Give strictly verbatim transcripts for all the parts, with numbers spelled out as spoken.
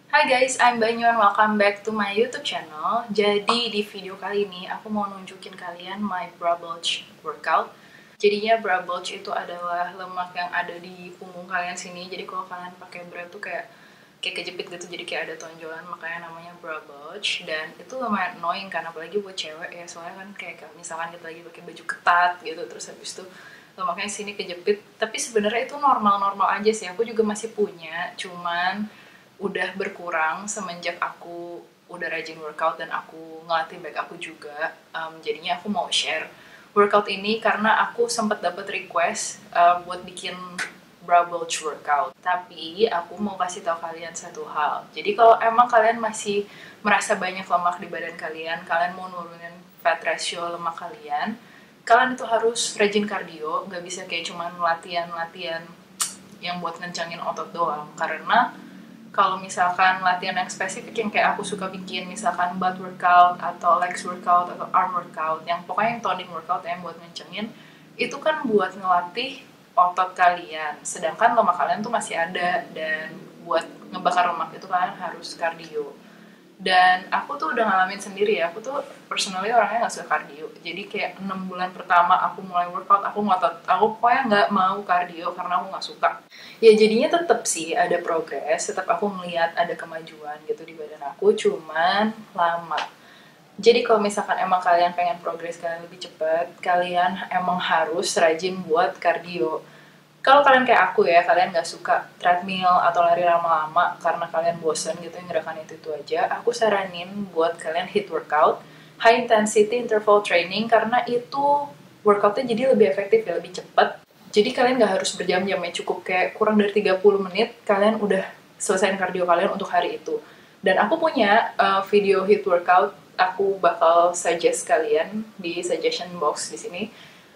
Hai guys, I'm Banyuan. Welcome back to my YouTube channel. Jadi di video kali ini aku mau nunjukin kalian my bra bulge workout. Jadinya bra bulge itu adalah lemak yang ada di punggung kalian sini. Jadi kalau kalian pakai bra tuh kayak kayak kejepit gitu, jadi kayak ada tonjolan, makanya namanya bra bulge. Dan itu lumayan annoying kan, apalagi buat cewek ya, soalnya kan kayak misalkan kita lagi pakai baju ketat gitu, terus habis itu lemaknya sini kejepit. Tapi sebenarnya itu normal-normal aja sih. Aku juga masih punya, cuman udah berkurang semenjak aku udah rajin workout dan aku ngelatih back aku juga. Um, jadinya aku mau share workout ini karena aku sempat dapat request uh, buat bikin bra bulge workout. Tapi aku mau kasih tahu kalian satu hal. Jadi kalau emang kalian masih merasa banyak lemak di badan kalian, kalian mau nurunin fat ratio lemak kalian, kalian itu harus rajin cardio. Nggak bisa kayak cuman latihan-latihan yang buat ngencangin otot doang. Karena kalau misalkan latihan yang spesifik yang kayak aku suka bikin, misalkan butt workout atau legs workout atau arm workout, yang pokoknya yang toning workout yang buat ngencengin, itu kan buat ngelatih otot kalian, sedangkan lemak kalian tuh masih ada, dan buat ngebakar lemak itu kalian harus cardio. Dan aku tuh udah ngalamin sendiri ya, aku tuh personally orangnya gak suka cardio. Jadi kayak enam bulan pertama aku mulai workout, aku ngotot, aku pokoknya gak mau cardio karena aku gak suka. Ya jadinya tetap sih ada progres, tetap aku melihat ada kemajuan gitu di badan aku, cuman lama. Jadi kalau misalkan emang kalian pengen progres kalian lebih cepat, kalian emang harus rajin buat cardio. Kalau kalian kayak aku ya, kalian gak suka treadmill atau lari lama-lama karena kalian bosen gitu yang gerakan itu-itu aja, aku saranin buat kalian hit workout, high intensity interval training, karena itu workoutnya jadi lebih efektif ya, lebih cepat. Jadi kalian gak harus berjam-jam ya, cukup kayak kurang dari tiga puluh menit, kalian udah selesaiin cardio kalian untuk hari itu. Dan aku punya uh, video hit workout, aku bakal suggest kalian di suggestion box di sini.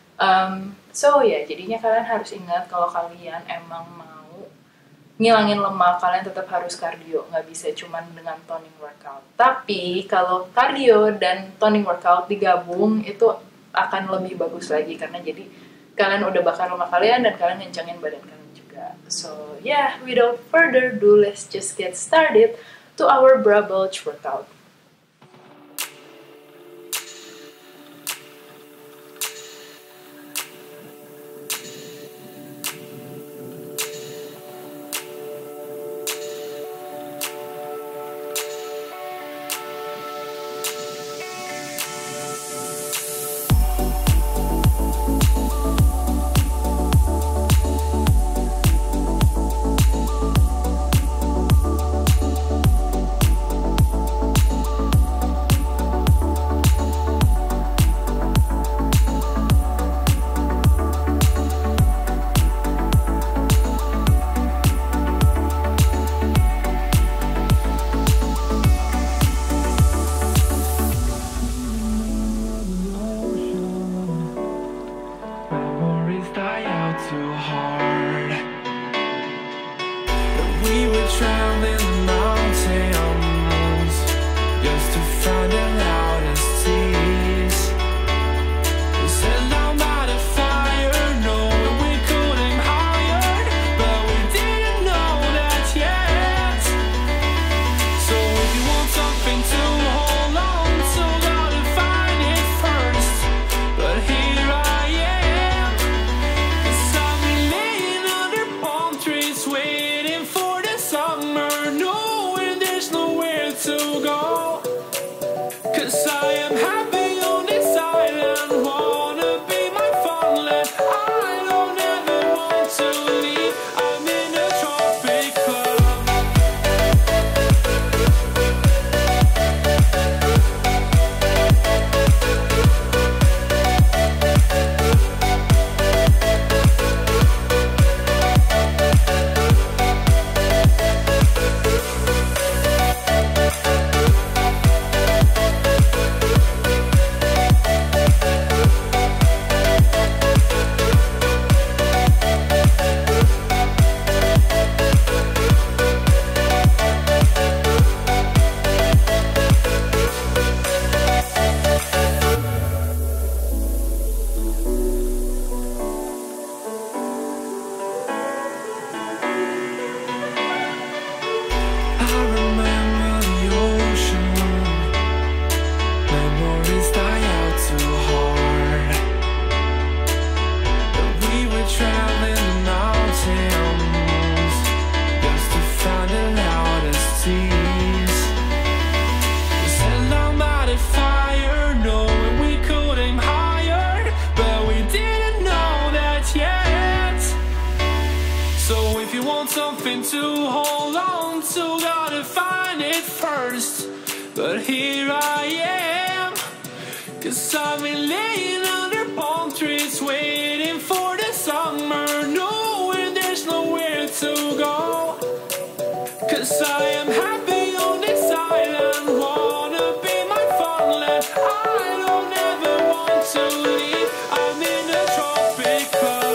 Um, so ya, yeah, jadinya kalian harus ingat kalau kalian emang mau ngilangin lemak, kalian tetap harus cardio, nggak bisa cuman dengan toning workout. Tapi kalau cardio dan toning workout digabung itu akan lebih bagus lagi, karena jadi kalian udah bakar lemak kalian dan kalian ngencangin badan kalian juga. So yeah, without further ado, let's just get started to our bra bulge workout. to hold on to, gotta find it first. But here I am, cause I've been laying under palm trees, waiting for the summer, knowing there's nowhere to go. Cause I am happy on this island, wanna be my farmland. I don't ever want to leave, I'm in a tropic club.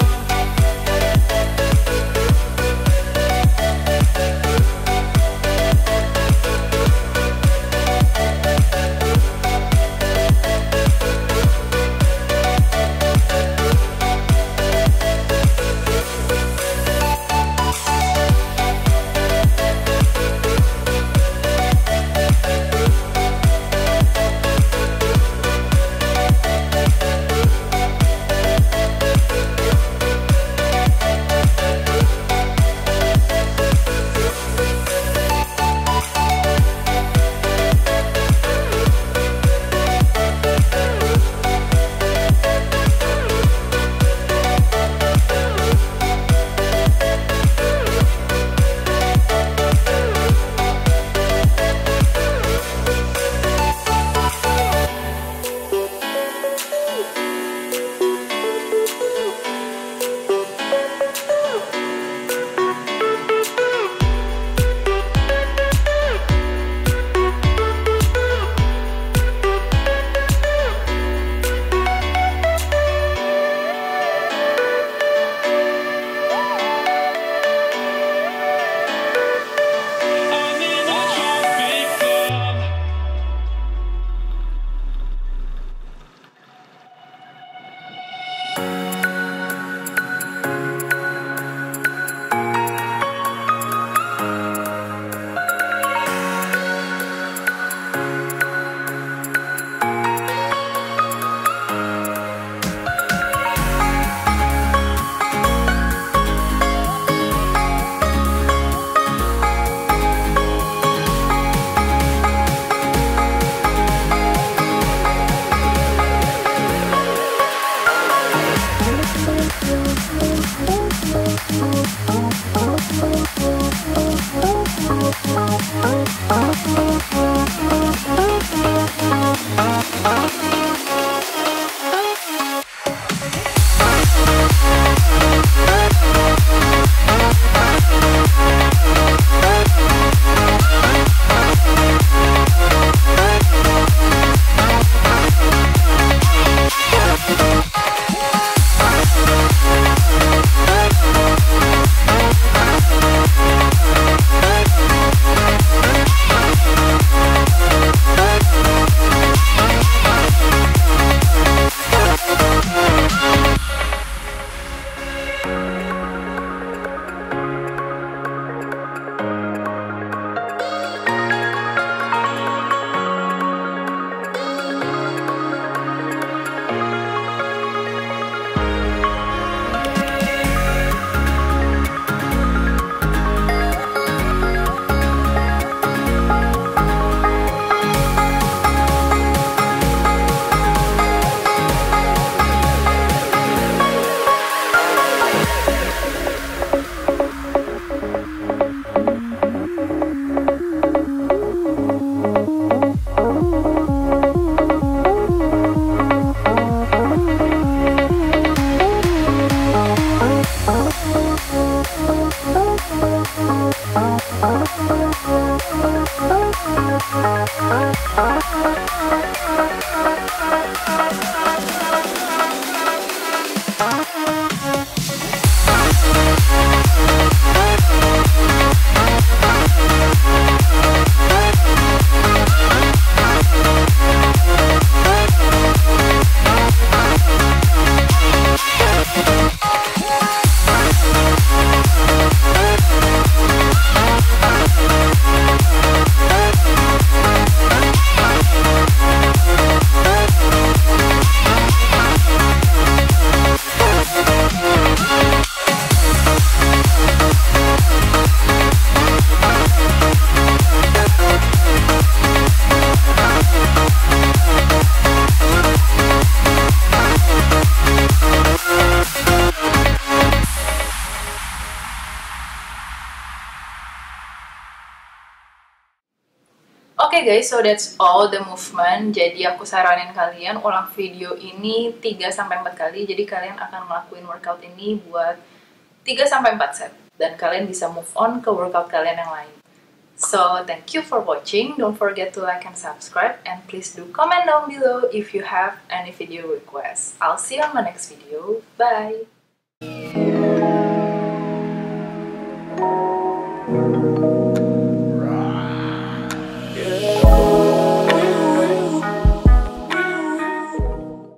Oke okay guys, so that's all the movement. Jadi aku saranin kalian ulang video ini tiga sampai empat kali. Jadi kalian akan ngelakuin workout ini buat tiga sampai empat set. Dan kalian bisa move on ke workout kalian yang lain. So, thank you for watching. Don't forget to like and subscribe. And please do comment down below if you have any video requests. I'll see you on my next video. Bye!